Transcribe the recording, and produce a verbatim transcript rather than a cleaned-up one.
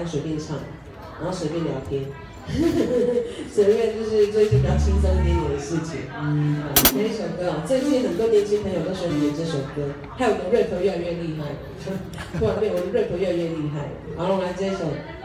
样随便唱，然后随便聊天，随便就是做一些比较轻松一点点的事情。嗯，哪一首歌啊？最近很多年轻朋友都说你的这首歌，害我的 rap 越来越厉害，突然变我的 rap 越来越厉害。好了，我们来这一首。